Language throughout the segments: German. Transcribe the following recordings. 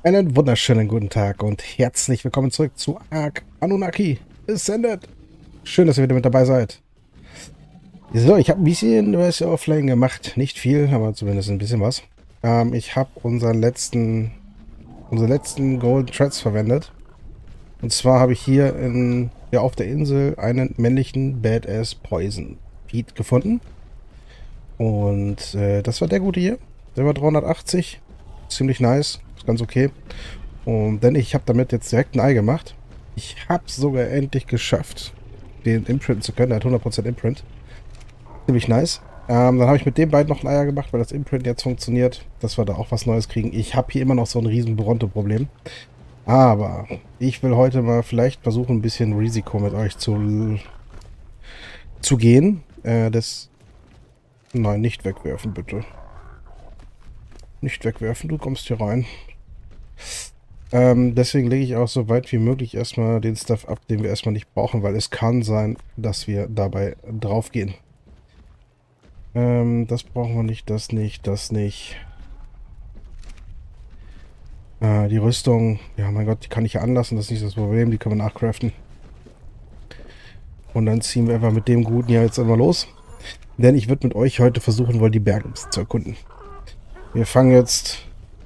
Einen wunderschönen guten Tag und herzlich willkommen zurück zu Ark Anunnaki Ascended. Schön, dass ihr wieder mit dabei seid. So, ich habe ein bisschen was offline gemacht. Nicht viel, aber zumindest ein bisschen was. Ich habe unsere letzten Golden Threads verwendet. Und zwar habe ich hier auf der Insel einen männlichen Badass Poison Pete gefunden. Und das war der gute hier. Der war 380. Ziemlich nice. Ist ganz okay. Und denn ich habe damit jetzt direkt ein Ei gemacht. Ich habe es sogar endlich geschafft, den imprinten zu können. Der hat 100% Imprint. Ziemlich nice. Dann habe ich mit den beiden noch ein Eier gemacht, weil das Imprint jetzt funktioniert, dass wir da auch was Neues kriegen. Ich habe hier immer noch so ein riesen Bronto-Problem. Aber ich will heute mal vielleicht versuchen, ein bisschen Risiko mit euch zu gehen. Nein, nicht wegwerfen, bitte. Nicht wegwerfen, du kommst hier rein. Deswegen lege ich auch so weit wie möglich erstmal den Stuff ab, den wir erstmal nicht brauchen, weil es kann sein, dass wir dabei draufgehen. Das brauchen wir nicht, das nicht, das nicht. Die Rüstung, ja mein Gott, die kann ich ja anlassen, das ist nicht das Problem, die können wir nachcraften. Und dann ziehen wir einfach mit dem Guten ja jetzt einmal los. Denn ich würde mit euch heute versuchen wollen, die Berge ein bisschen zu erkunden. Wir fangen jetzt...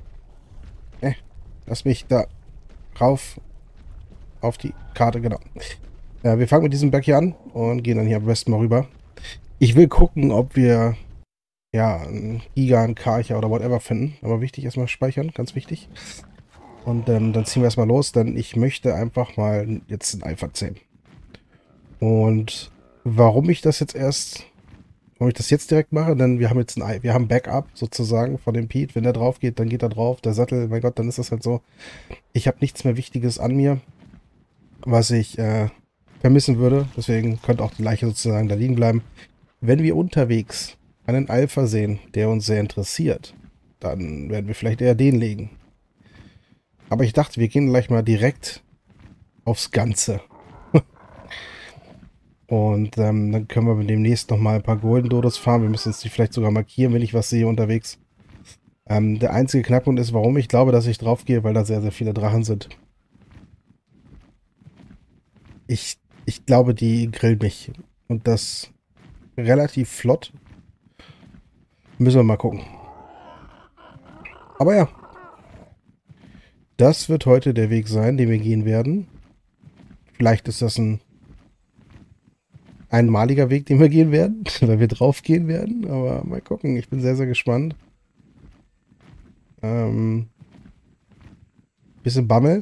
lass mich da rauf auf die Karte, genau. Wir fangen mit diesem Berg hier an und gehen dann hier am besten mal rüber. Ich will gucken, ob wir ja einen Giga, einen Karcher oder whatever finden. Aber wichtig, erstmal speichern, ganz wichtig. Und dann ziehen wir erstmal los, denn ich möchte einfach mal jetzt ein Ei verzählen. Und warum ich das jetzt direkt mache, denn wir haben jetzt ein Ei, wir haben Backup sozusagen von dem Pete. Wenn der drauf geht, dann geht er drauf. Der Sattel, mein Gott, dann ist das halt so. Ich habe nichts mehr Wichtiges an mir, was ich vermissen würde. Deswegen könnte auch die Leiche sozusagen da liegen bleiben. Wenn wir unterwegs einen Alpha sehen, der uns sehr interessiert, dann werden wir vielleicht eher den legen. Aber ich dachte, wir gehen gleich mal direkt aufs Ganze. Und dann können wir demnächst noch mal ein paar Golden Dodos farmen. Wir müssen uns die vielleicht sogar markieren, wenn ich was sehe unterwegs. Der einzige Knackpunkt ist, warum ich glaube, dass ich drauf gehe, weil da sehr, sehr viele Drachen sind. Ich glaube, die grillen mich. Und das relativ flott. Müssen wir mal gucken. Aber ja, das wird heute der Weg sein, den wir gehen werden. Vielleicht ist das ein einmaliger Weg, den wir gehen werden, weil wir drauf gehen werden. Aber mal gucken, ich bin sehr, sehr gespannt. Bisschen Bammel.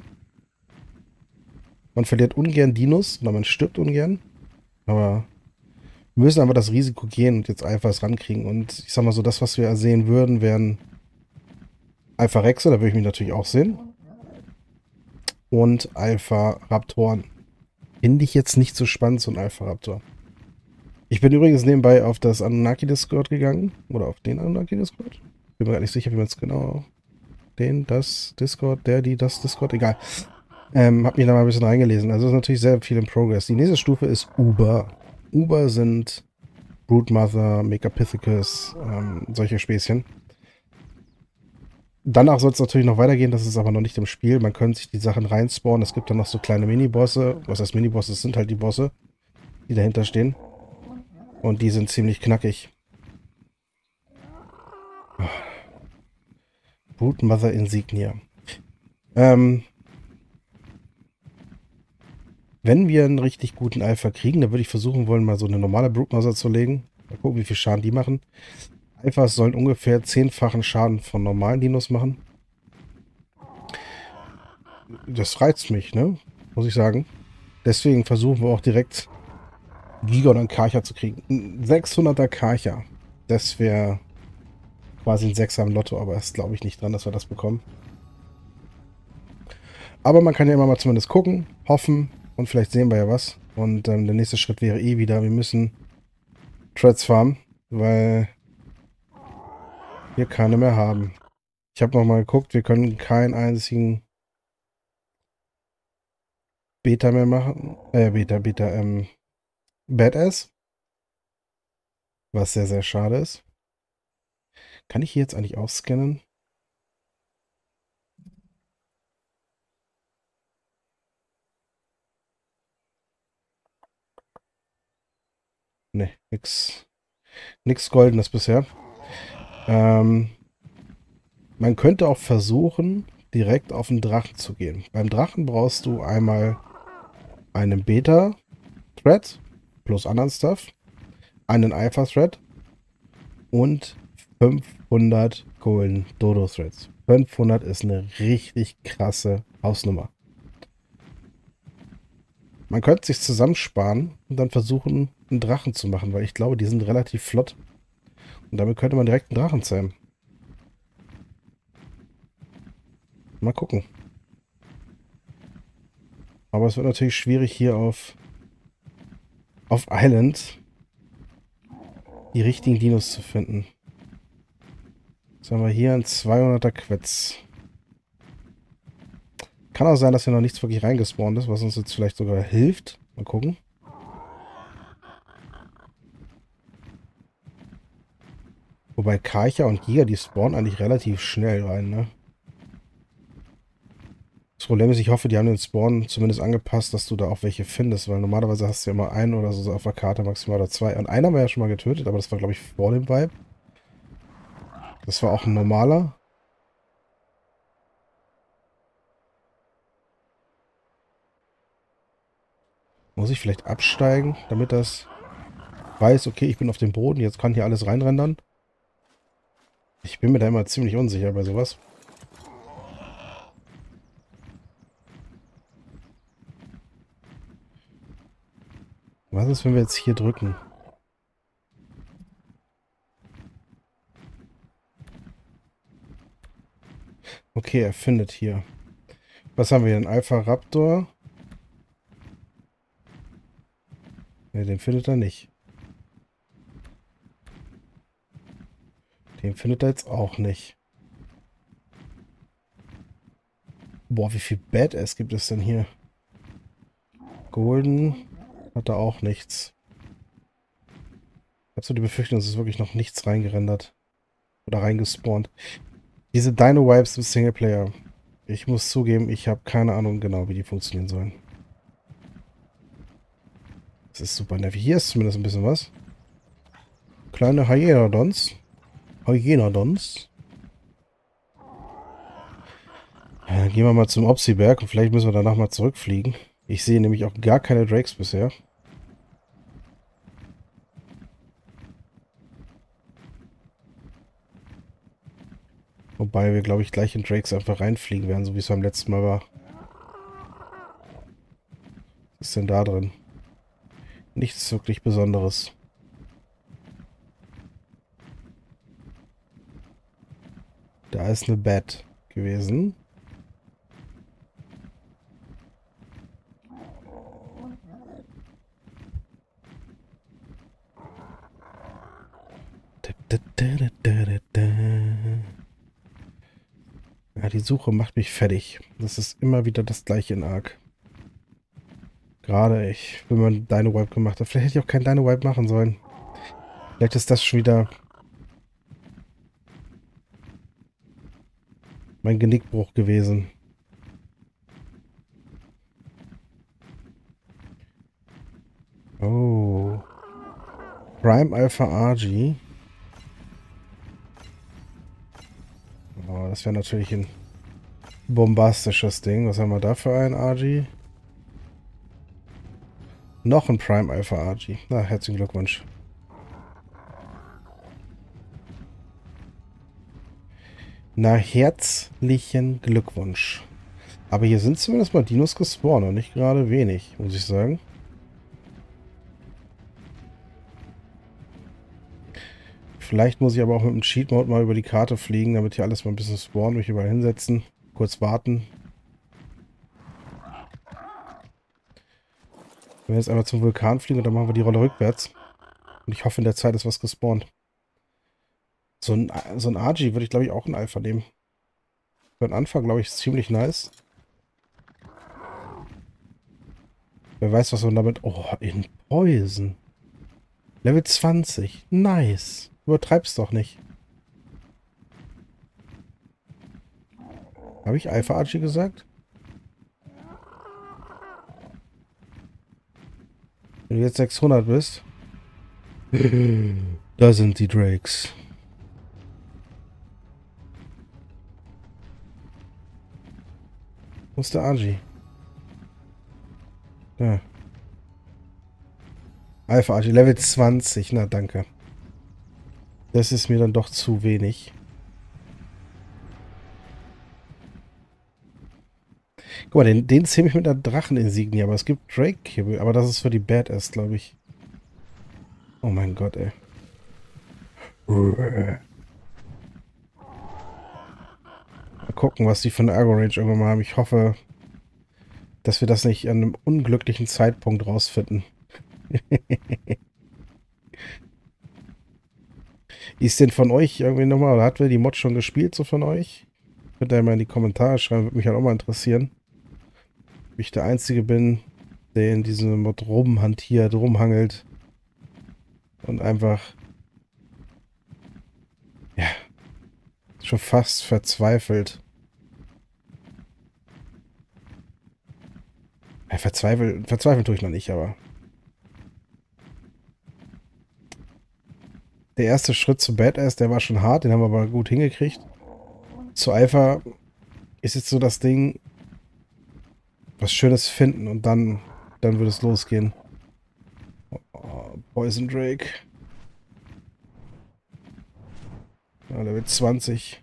Man verliert ungern Dinos oder man stirbt ungern. Aber wir müssen aber das Risiko gehen und jetzt Alphas rankriegen. Und ich sag mal so, das, was wir sehen würden, wären Alpha Rexe, da würde ich mich natürlich auch sehen. Und Alpha Raptoren. Finde ich jetzt nicht so spannend, so ein Alpha Raptor. Ich bin übrigens nebenbei auf das Anunnaki Discord gegangen. Oder auf den Anunnaki Discord. Bin mir gar nicht sicher, wie man es genau... das Discord, das Discord, egal. Hab mich da mal ein bisschen reingelesen. Also ist natürlich sehr viel im Progress. Die nächste Stufe ist Uber. Uber sind Broodmother, Megapithecus, solche Späßchen. Danach soll es natürlich noch weitergehen, das ist aber noch nicht im Spiel. Man könnte sich die Sachen reinspawnen. Es gibt dann noch so kleine Minibosse. Was heißt Minibosse? Das sind halt die Bosse, die dahinter stehen. Und die sind ziemlich knackig. Broodmother Insignia. Wenn wir einen richtig guten Alpha kriegen, dann würde ich versuchen wollen, mal so eine normale Broodmother zu legen. Mal gucken, wie viel Schaden die machen. Alphas sollen ungefähr 10-fachen Schaden von normalen Dinos machen. Das reizt mich, ne? Muss ich sagen. Deswegen versuchen wir auch direkt Giga oder einen Karcher zu kriegen. Ein 600er Karcher. Das wäre quasi ein Sechser im Lotto, aber das glaube ich nicht dran, dass wir das bekommen. Aber man kann ja immer mal zumindest gucken, hoffen und vielleicht sehen wir ja was. Und der nächste Schritt wäre eh wieder, wir müssen Threads farmen, weil wir keine mehr haben. Ich habe noch mal geguckt, wir können keinen einzigen Beta mehr machen. Badass. Was sehr, sehr schade ist. Kann ich hier jetzt eigentlich ausscannen? Ne, nix Goldenes bisher. Ähm, Man könnte auch versuchen, direkt auf den Drachen zu gehen. Beim Drachen brauchst du einmal einen Beta-Thread plus anderen Stuff, einen Alpha-Thread und 500 Golden Dodo-Threads. 500 ist eine richtig krasse Hausnummer. Man könnte sich zusammensparen und dann versuchen, einen Drachen zu machen, weil ich glaube, die sind relativ flott. Und damit könnte man direkt einen Drachen zähmen. Mal gucken. Aber es wird natürlich schwierig hier auf Island die richtigen Dinos zu finden. Jetzt haben wir hier ein 200er Quetz. Kann auch sein, dass hier noch nichts wirklich reingespawnt ist, was uns jetzt vielleicht sogar hilft. Mal gucken. Wobei Karcher und Giga, die spawnen eigentlich relativ schnell rein, ne? Das Problem ist, ich hoffe, die haben den Spawn zumindest angepasst, dass du da auch welche findest, weil normalerweise hast du ja immer einen oder so auf der Karte, maximal oder zwei. Und einen haben wir ja schon mal getötet, aber das war, glaube ich, vor dem Vibe. Das war auch ein normaler. Muss ich vielleicht absteigen, damit das weiß, okay, ich bin auf dem Boden, jetzt kann hier alles reinrendern. Ich bin mir da immer ziemlich unsicher bei sowas. Was ist, wenn wir jetzt hier drücken? Okay, er findet hier. Was haben wir denn? Alpha Raptor? Ne, den findet er nicht. Den findet er jetzt auch nicht. Boah, wie viel Badass gibt es denn hier? Golden hat er auch nichts. Ich habe so die Befürchtung, es ist wirklich noch nichts reingerendert. Oder reingespawnt. Diese Dino-Wipes im Singleplayer. Ich muss zugeben, ich habe keine Ahnung genau, wie die funktionieren sollen. Das ist super nervig. Hier ist zumindest ein bisschen was. Kleine Hyenodons. Hyenodons. Ja, dann gehen wir mal zum Opsi-Berg und vielleicht müssen wir danach mal zurückfliegen. Ich sehe nämlich auch gar keine Drakes bisher. Wobei wir, glaube ich, gleich in Drakes einfach reinfliegen werden, so wie es beim letzten Mal war. Was ist denn da drin? Nichts wirklich Besonderes. Da ist eine Bat gewesen. Ja, die Suche macht mich fertig. Das ist immer wieder das gleiche in Ark. Gerade ich, wenn man Dino-Wipe gemacht hat. Vielleicht hätte ich auch kein Dino-Wipe machen sollen. Vielleicht ist das schon wieder mein Genickbruch gewesen. Oh. Prime Alpha RG. Oh, das wäre natürlich ein bombastisches Ding. Was haben wir da für einen RG? Noch ein Prime Alpha RG. Na, herzlichen Glückwunsch. Na, herzlichen Glückwunsch. Aber hier sind zumindest mal Dinos gespawnt und nicht gerade wenig, muss ich sagen. Vielleicht muss ich aber auch mit dem Cheat Mode mal über die Karte fliegen, damit hier alles mal ein bisschen spawnen, mich überall hinsetzen, kurz warten. Wenn wir jetzt einmal zum Vulkan fliegen und dann machen wir die Rolle rückwärts. Und ich hoffe, in der Zeit ist was gespawnt. So ein RG würde ich, glaube ich, auch in Alpha nehmen. Für den Anfang, glaube ich, ist ziemlich nice. Wer weiß, was man damit... Oh, in Poison. Level 20. Nice. Übertreib's doch nicht. Habe ich Alpha RG gesagt? Wenn du jetzt 600 bist. Da sind die Drakes. Wo ist der Agi? Ja. Alpha Agi, Level 20. Na, danke. Das ist mir dann doch zu wenig. Guck mal, den zähle ich mit einer Dracheninsignie, aber es gibt Drake-Kibbel, aber das ist für die Badass, glaube ich. Oh mein Gott, ey. Mal gucken, was die für eine Ergo-Range irgendwann mal haben. Ich hoffe, dass wir das nicht an einem unglücklichen Zeitpunkt rausfinden. Ist denn von euch irgendwie nochmal, oder hat wer die Mod schon gespielt, so von euch? Könnt ihr mal in die Kommentare schreiben, würde mich halt auch mal interessieren. Ob ich der Einzige bin, der in diesem Mod rumhantiert, rumhangelt. Und einfach, ja, schon fast verzweifelt. Ja, verzweifeln tue ich noch nicht, aber der erste Schritt zu Badass, der war schon hart, den haben wir aber gut hingekriegt. Zu Alpha ist jetzt so das Ding, was Schönes finden und dann wird es losgehen. Oh, Poison Drake. Ja, Level 20.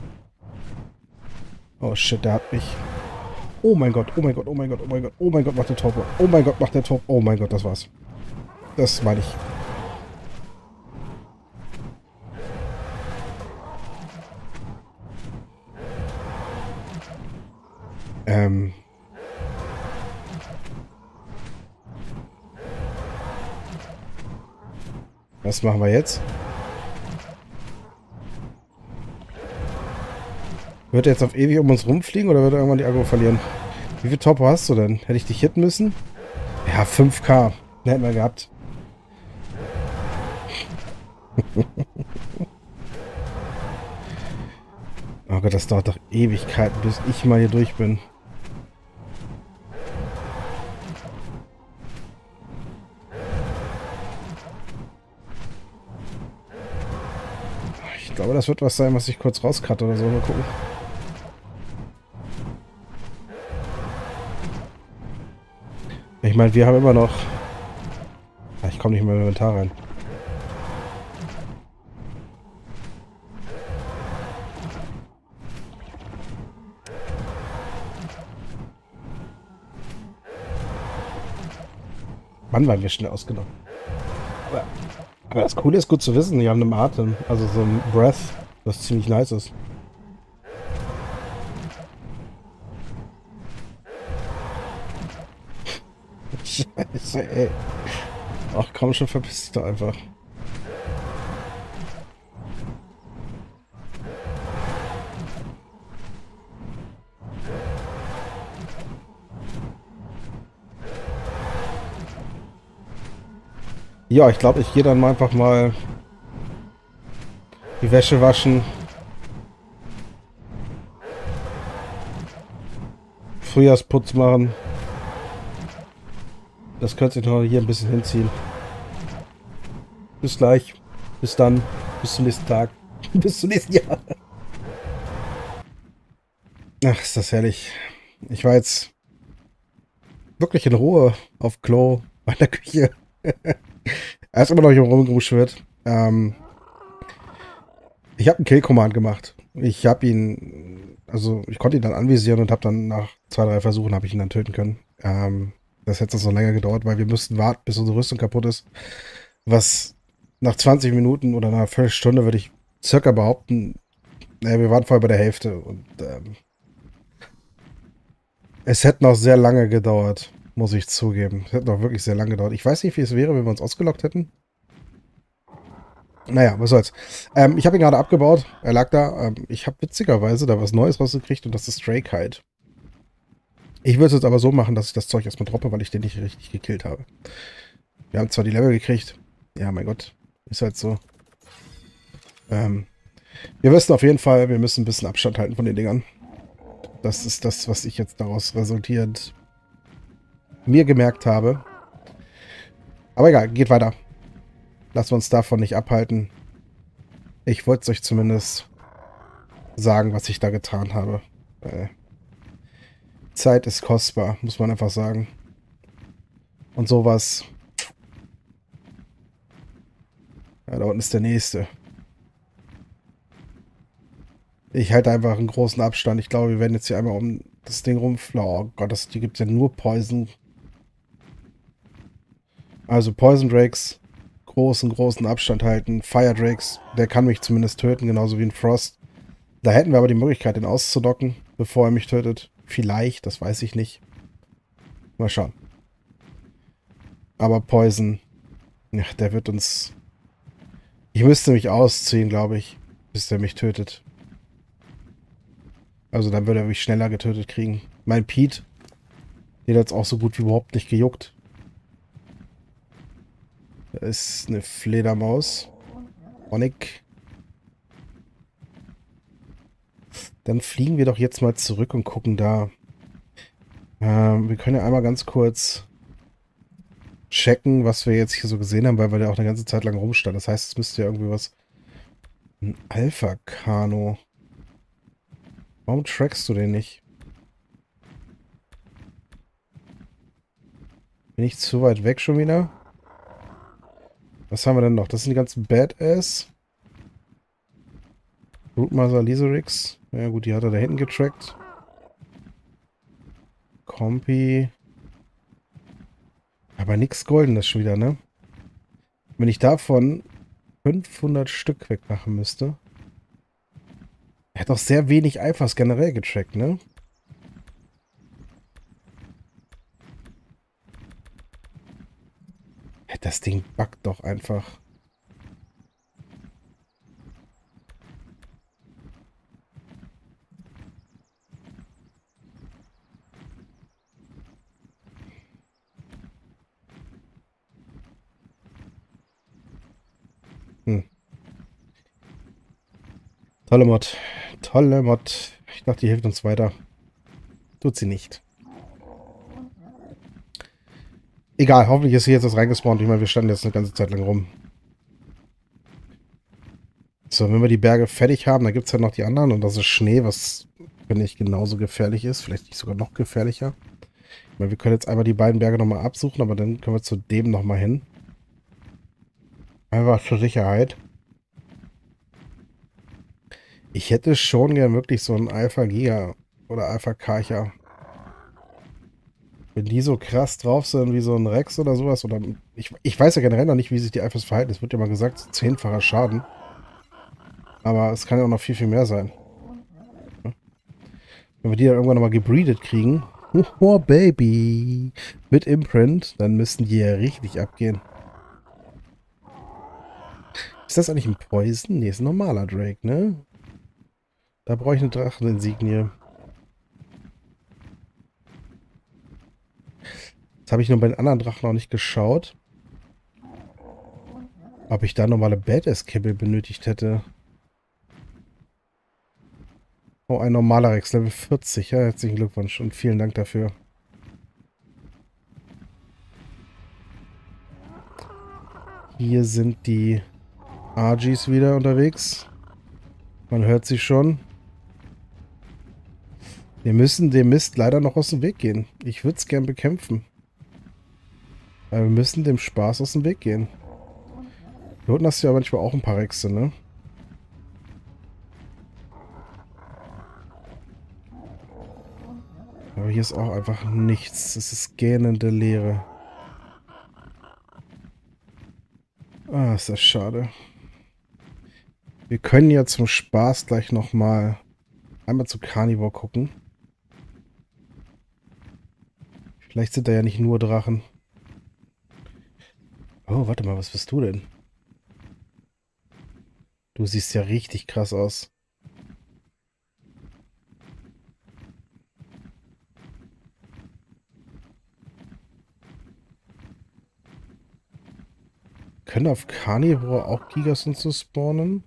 Oh shit, der hat mich. Oh mein Gott, oh mein Gott, oh mein Gott, oh mein Gott, oh mein Gott, macht der Top. Oh mein Gott, macht der Top. Oh mein Gott, das war's. Das meine ich. Was machen wir jetzt? Wird er jetzt auf ewig um uns rumfliegen oder wird er irgendwann die Aggro verlieren? Wie viel Top hast du denn? Hätte ich dich hitten müssen? Ja, 5K. Den hätten wir gehabt. Oh Gott, das dauert doch Ewigkeiten, bis ich mal hier durch bin. Ich glaube, das wird was sein, was ich kurz rauscutte oder so. Mal gucken. Ich meine, wir haben immer noch... Ich komme nicht mehr in mein Inventar rein. Wann waren wir schnell ausgenommen? Aber das Coole ist gut zu wissen, die haben einen Atem, also so ein Breath, was ziemlich nice ist. Scheiße, ey. Ach komm schon, verpiss dich doch einfach. Ja, ich glaube, ich gehe dann mal einfach mal die Wäsche waschen. Frühjahrsputz machen. Das könnte sich noch hier ein bisschen hinziehen. Bis gleich. Bis dann. Bis zum nächsten Tag. Bis zum nächsten Jahr. Ach, ist das herrlich. Ich war jetzt wirklich in Ruhe auf Klo bei der Küche. Er ist immer noch hier rumgeschwirrt. Ich habe einen Kill-Command gemacht. Ich habe ihn, also ich konnte ihn dann anvisieren und habe dann nach 2, 3 Versuchen habe ich ihn dann töten können. Das hätte noch länger gedauert, weil wir müssten warten, bis unsere Rüstung kaputt ist. Was nach 20 Minuten oder einer Viertelstunde würde ich circa behaupten, naja, wir waren vorher bei der Hälfte und es hätte noch sehr lange gedauert, muss ich zugeben. Es hätte noch wirklich sehr lange gedauert. Ich weiß nicht, wie es wäre, wenn wir uns ausgelockt hätten. Naja, was soll's. Ich habe ihn gerade abgebaut. Er lag da. Ich habe witzigerweise da was Neues rausgekriegt und das ist Drake halt. Ich würde es jetzt aber so machen, dass ich das Zeug erstmal droppe, weil ich den nicht richtig gekillt habe. Wir haben zwar die Level gekriegt. Ja, mein Gott. Ist halt so. Wir wissen auf jeden Fall, wir müssen ein bisschen Abstand halten von den Dingern. Das ist das, was ich jetzt daraus resultierend mir gemerkt habe. Aber egal, geht weiter. Lassen wir uns davon nicht abhalten. Ich wollte es euch zumindest sagen, was ich da getan habe. Zeit ist kostbar, muss man einfach sagen. Und sowas. Ja, da unten ist der nächste. Ich halte einfach einen großen Abstand. Ich glaube, wir werden jetzt hier einmal um das Ding rumflauen. Oh Gott, hier gibt es ja nur Poison. Also Poison Drakes, großen Abstand halten. Fire Drakes, der kann mich zumindest töten, genauso wie ein Frost. Da hätten wir aber die Möglichkeit, den auszudocken, bevor er mich tötet. Vielleicht, das weiß ich nicht. Mal schauen. Aber Poison, ja, der wird uns... Ich müsste mich ausziehen, glaube ich, bis der mich tötet. Also dann würde er mich schneller getötet kriegen. Mein Pete, den hat es auch so gut wie überhaupt nicht gejuckt. Da ist eine Fledermaus. Onyx. Dann fliegen wir doch jetzt mal zurück und gucken da. Wir können ja einmal ganz kurz checken, was wir jetzt hier so gesehen haben, weil wir da auch eine ganze Zeit lang rumstanden. Das heißt, es müsste ja irgendwie was... Ein Alpha-Kano. Warum trackst du den nicht? Bin ich zu weit weg schon wieder? Was haben wir denn noch? Das sind die ganzen Badass. Rootmaster Lyserix. Ja gut, die hat er da hinten getrackt. Compi. Aber nichts Goldenes schon wieder, ne? Wenn ich davon 500 Stück wegmachen müsste. Er hat auch sehr wenig Alphas generell getrackt, ne? Das Ding buggt doch einfach. Tolle Mod. Tolle Mod. Ich dachte, die hilft uns weiter. Tut sie nicht. Egal, hoffentlich ist hier jetzt was reingespawnt. Ich meine, wir standen jetzt eine ganze Zeit lang rum. So, wenn wir die Berge fertig haben, dann gibt es ja noch die anderen. Und das ist Schnee, was, finde ich, genauso gefährlich ist. Vielleicht nicht sogar noch gefährlicher. Ich meine, wir können jetzt einmal die beiden Berge nochmal absuchen, aber dann können wir zu dem nochmal hin. Einfach zur Sicherheit. Ich hätte schon gern wirklich so einen Alpha Giga oder Alpha Karcher. Wenn die so krass drauf sind wie so ein Rex oder sowas. Oder ich weiß ja generell noch nicht, wie sich die Alphas verhalten. Es wird ja mal gesagt, 10-facher Schaden. Aber es kann ja auch noch viel mehr sein. Wenn wir die dann irgendwann nochmal gebreedet kriegen. Oh, Baby. Mit Imprint. Dann müssten die ja richtig abgehen. Ist das eigentlich ein Poison? Nee, ist ein normaler Drake, ne? Da brauche ich eine Dracheninsignie. Jetzt habe ich nur bei den anderen Drachen noch nicht geschaut. Ob ich da normale Badass-Kibbel benötigt hätte. Oh, ein normaler Rex, Level 40. Ja, herzlichen Glückwunsch und vielen Dank dafür. Hier sind die Argies wieder unterwegs. Man hört sie schon. Wir müssen dem Mist leider noch aus dem Weg gehen. Ich würde es gern bekämpfen. Aber wir müssen dem Spaß aus dem Weg gehen. Hier unten hast du ja manchmal auch ein paar Rexe, ne? Aber hier ist auch einfach nichts. Es ist gähnende Leere. Ah, ist das schade. Wir können ja zum Spaß gleich nochmal einmal zu Carnivore gucken. Vielleicht sind da ja nicht nur Drachen. Oh, warte mal, was bist du denn? Du siehst ja richtig krass aus. Können auf Carnivore auch Gigas und so spawnen?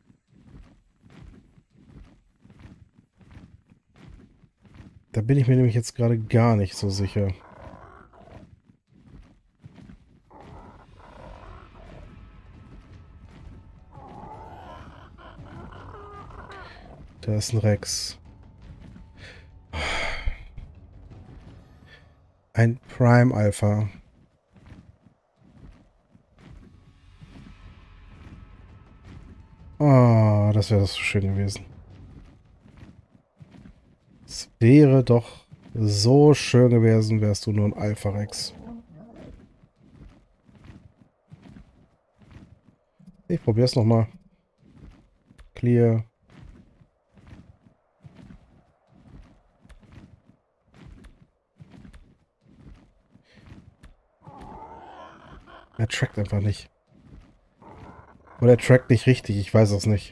Da bin ich mir nämlich jetzt gerade gar nicht so sicher. Da ist ein Rex. Ein Prime Alpha. Oh, das wäre so schön gewesen. Es wäre doch so schön gewesen, wärst du nur ein Alpha Rex. Ich probier's nochmal. Clear. Er trackt einfach nicht. Oder er trackt nicht richtig, ich weiß es nicht.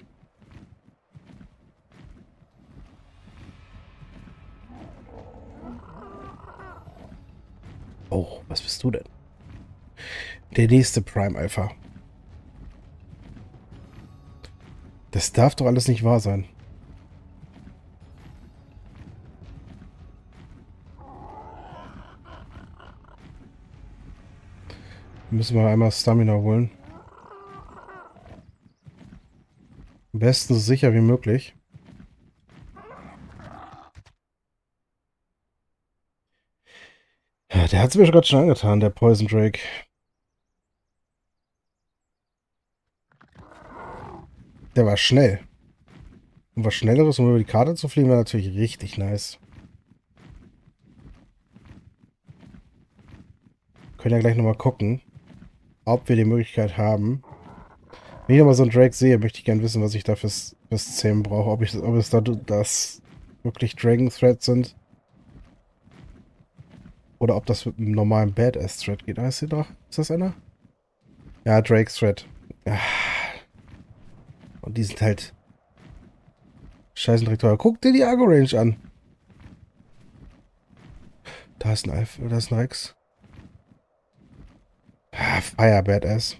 Oh, was bist du denn? Der nächste Prime Alpha. Das darf doch alles nicht wahr sein. Müssen wir einmal Stamina holen. Am besten so sicher wie möglich. Ja, der hat es mir gerade schon angetan, der Poison Drake. Der war schnell. Und was Schnelleres, um über die Karte zu fliegen, wäre natürlich richtig nice. Können ja gleich nochmal gucken, ob wir die Möglichkeit haben. Wenn ich nochmal so einen Drake sehe, möchte ich gerne wissen, was ich da fürs Zähmen brauche. Ob es da das wirklich Dragon Threads sind. Oder ob das mit einem normalen Badass Thread geht. Ah, ist hier doch? Ist das einer? Ja, Drake's Thread. Ja. Und die sind halt scheißen direkt teuer. Guck dir die Argo Range an. Da ist ein Alpha, da ist ein Rex. Ah, Fire Badass.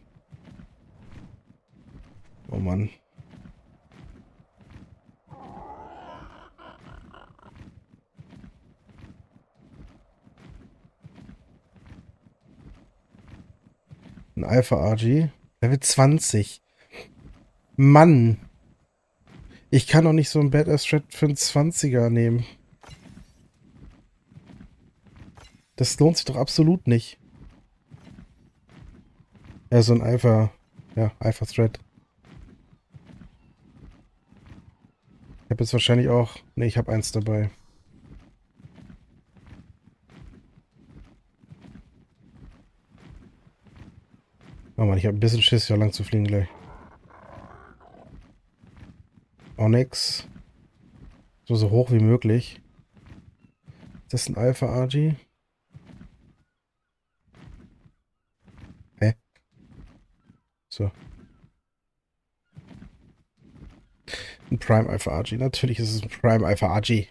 Oh Mann. Ein Alpha RG. Level 20. Mann. Ich kann doch nicht so ein Badass Thread für einen 20er nehmen. Das lohnt sich doch absolut nicht. Ja, so ein Alpha. Ja, Alpha Thread. Ich habe jetzt wahrscheinlich auch... Ne, ich habe eins dabei. Oh Mann, ich habe ein bisschen Schiss, hier lang zu fliegen gleich. Onyx. So hoch wie möglich. Ist das ein Alpha RG? Hä? So. Ein Prime Alpha RG. Natürlich ist es ein Prime Alpha RG.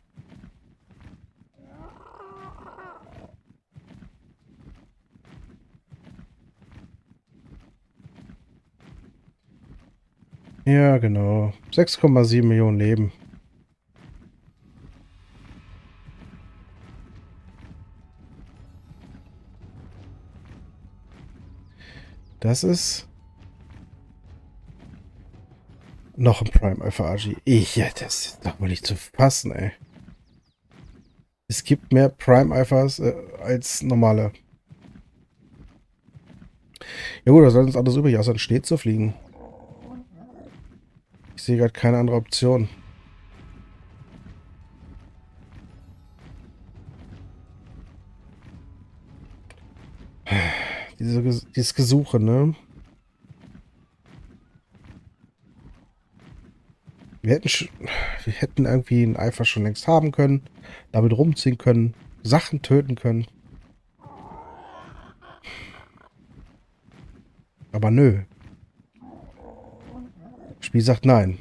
Ja, genau. 6,7 Millionen Leben. Das ist noch ein Prime Alpha RG. Ja, das ist doch wohl nicht zu fassen, ey. Es gibt mehr Prime Alphas als normale. Ja gut, da soll uns alles übrig, außer in Schnee zu fliegen. Ich sehe gerade keine andere Option. Dieses Gesuche, ne? Wir hätten irgendwie einen Alpha schon längst haben können, damit rumziehen können, Sachen töten können. Aber nö. Das Spiel sagt nein.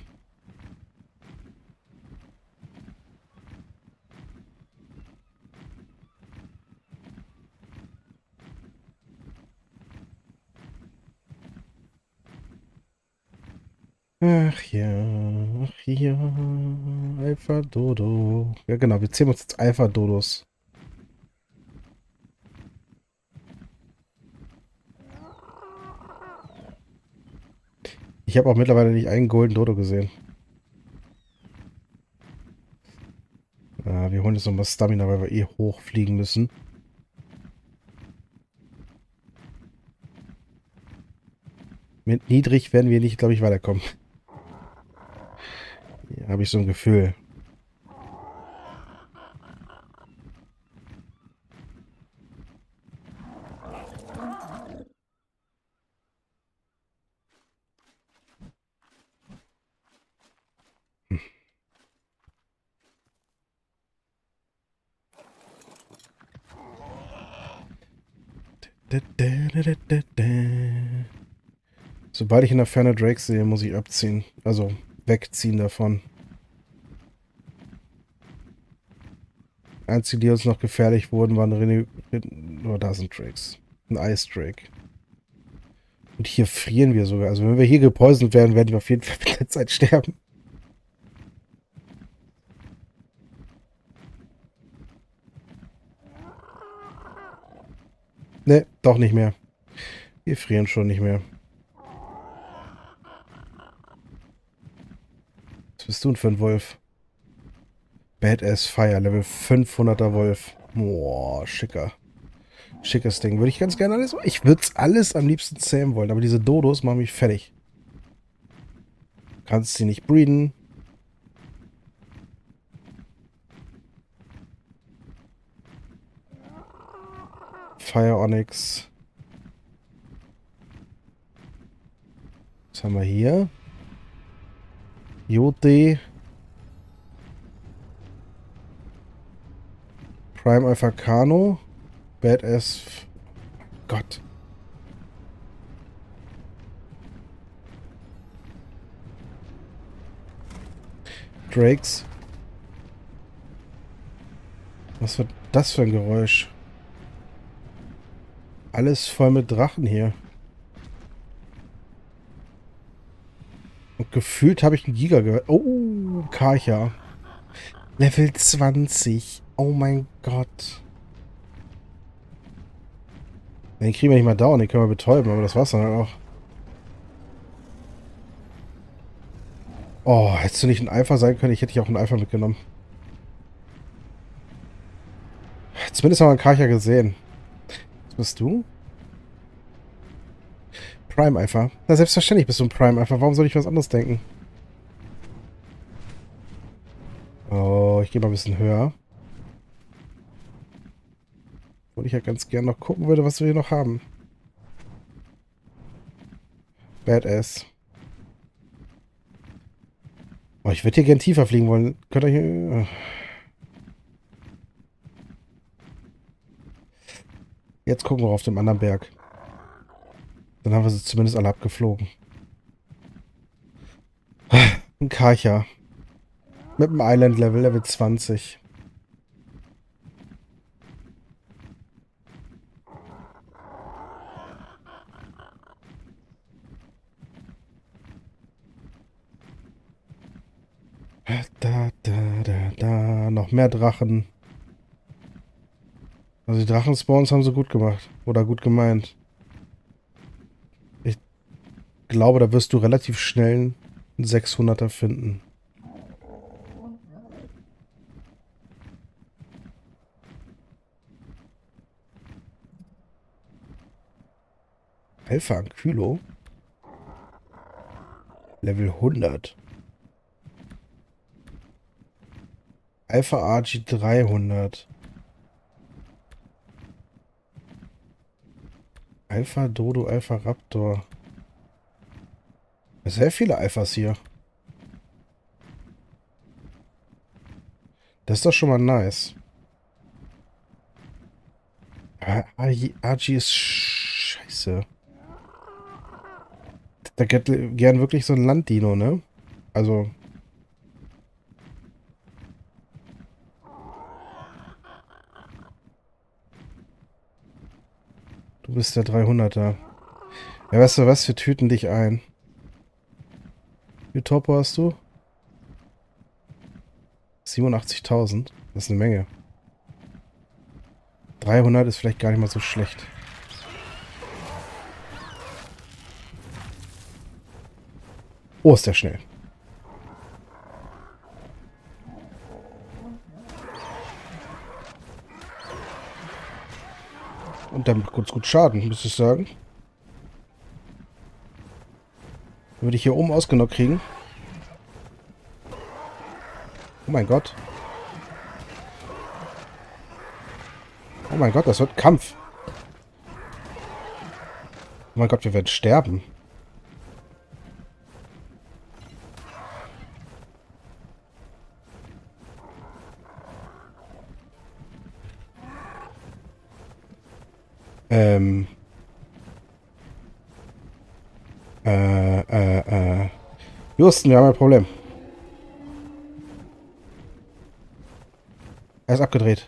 Ach ja, Alpha Dodo. Ja genau, wir zählen uns jetzt Alpha Dodos. Ich habe auch mittlerweile nicht einen Golden Dodo gesehen. Wir holen jetzt nochmal Stamina, weil wir eh hochfliegen müssen. Mit niedrig werden wir nicht, glaube ich, weiterkommen. Hier habe ich so ein Gefühl. Sobald ich in der Ferne Drakes sehe, muss ich abziehen. Also wegziehen davon. Einzige, die uns noch gefährlich wurden, waren oh, da sind Drakes. Ein Ice Drake. Und hier frieren wir sogar. Also wenn wir hier gepoisont werden, werden wir auf jeden Fall mit der Zeit sterben. Ne, doch nicht mehr. Wir frieren schon nicht mehr. Was bist du denn für ein Wolf? Badass Fire, Level 500er Wolf. Boah, schicker. Schickes Ding. Würde ich ganz gerne alles. Ich würde es alles am liebsten zähmen wollen, aber diese Dodos machen mich fertig. Kannst sie nicht breeden. Fire Onyx. Was haben wir hier? Jod-D. Prime Alpha Kano. Badass. Gott. Drakes. Was wird das für ein Geräusch? Alles voll mit Drachen hier. Und gefühlt habe ich einen Giga gehört. Oh, Karcha. Level 20. Oh mein Gott. Den kriegen wir nicht mal down, den können wir betäuben, aber das war's dann halt auch. Oh, hättest du nicht ein Alpha sein können? Ich hätte dich auch ein Alpha mitgenommen. Zumindest haben wir einen Karcha gesehen. Was bist du? Prime Alpha. Na, selbstverständlich bist du ein Prime Alpha. Warum soll ich was anderes denken? Oh, ich gehe mal ein bisschen höher. Obwohl ich ja ganz gern noch gucken würde, was wir hier noch haben. Badass. Oh, ich würde hier gern tiefer fliegen wollen. Könnt ihr hier... Jetzt gucken wir auf dem anderen Berg. Dann haben wir sie zumindest alle abgeflogen. Ein Karcha. Mit dem Island Level, Level 20. Da. Noch mehr Drachen. Also die Drachenspawns haben sie gut gemacht. Oder gut gemeint. Ich glaube, da wirst du relativ schnell einen 600er finden. Alpha Ankylo. Level 100. Alpha RG 300. Alpha Dodo, Alpha Raptor. Sehr viele Alphas hier. Das ist doch schon mal nice. RG ist scheiße. Da geht gern wirklich so ein Landdino, ne? Also... Du bist der 300er. Ja, weißt du was? Wir tüten dich ein. Wie viel Topo hast du? 87.000. Das ist eine Menge. 300 ist vielleicht gar nicht mal so schlecht. Oh, ist der schnell. Und der macht gut Schaden, muss ich sagen. Würde ich hier oben ausgenockt kriegen. Oh mein Gott. Oh mein Gott, das wird Kampf. Oh mein Gott, wir werden sterben. Ähm. Houston, wir haben ein Problem. Er ist abgedreht.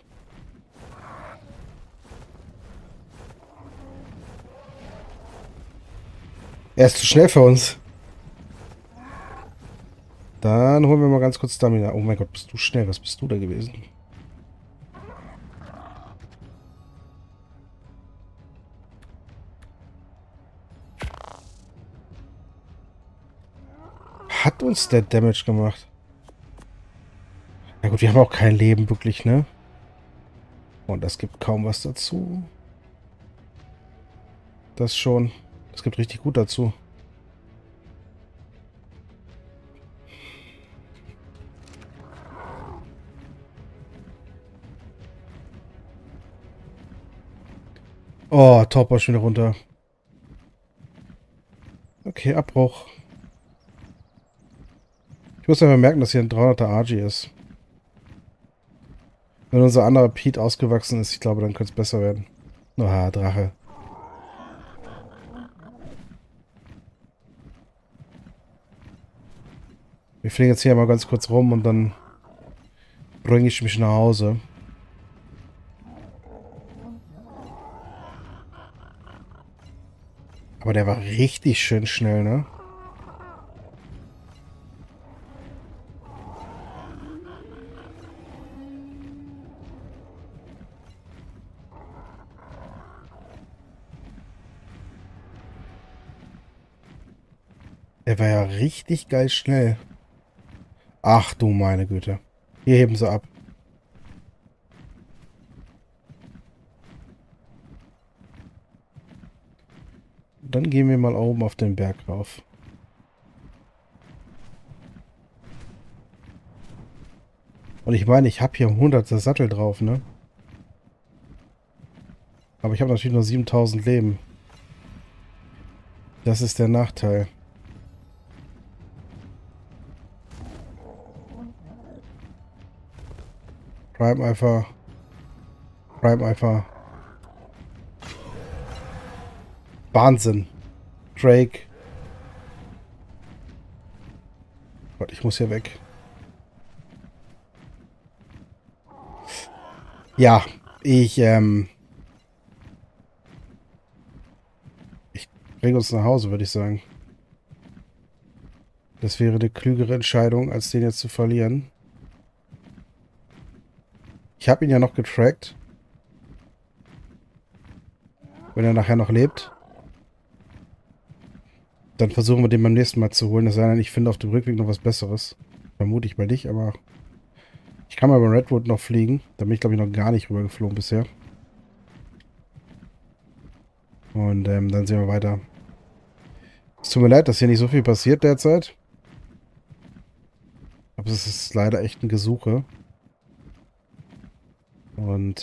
Er ist zu schnell für uns. Dann holen wir mal ganz kurz Stamina. Oh mein Gott, bist du schnell. Was bist du da gewesen? Hat uns der Damage gemacht? Na gut, wir haben auch kein Leben wirklich, ne? Und das gibt kaum was dazu. Das schon. Das gibt richtig gut dazu. Oh, Topper schon wieder runter. Okay, Abbruch. Ich muss aber merken, dass hier ein 300er RG ist. Wenn unser anderer Pete ausgewachsen ist, ich glaube, dann könnte es besser werden. Ah, Drache. Wir fliegen jetzt hier mal ganz kurz rum und dann bringe ich mich nach Hause. Aber der war richtig schön schnell, ne? Der war ja richtig geil schnell. Ach du meine Güte. Hier heben sie ab. Dann gehen wir mal oben auf den Berg rauf. Und ich meine, ich habe hier 100er Sattel drauf, ne? Aber ich habe natürlich nur 7000 Leben. Das ist der Nachteil. Prime Alpha. Prime Alpha. Wahnsinn. Drake. Gott, ich muss hier weg. Ja, ich bringe uns nach Hause, würde ich sagen. Das wäre eine klügere Entscheidung, als den jetzt zu verlieren. Ich habe ihn ja noch getrackt. Wenn er nachher noch lebt. Dann versuchen wir den beim nächsten Mal zu holen. Es sei denn, ich finde auf dem Rückweg noch was Besseres. Vermute ich mal nicht, aber... Ich kann mal bei Redwood noch fliegen. Da bin ich, glaube ich, noch gar nicht rübergeflogen bisher. Und dann sehen wir weiter. Es tut mir leid, dass hier nicht so viel passiert derzeit. Aber es ist leider echt ein Gesuche. Und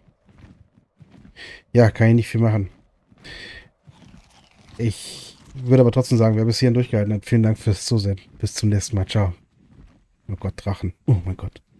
ja, kann ich nicht viel machen. Ich würde aber trotzdem sagen, wer bis hierhin durchgehalten hat, vielen Dank fürs Zusehen. Bis zum nächsten Mal. Ciao. Oh Gott, Drachen. Oh mein Gott.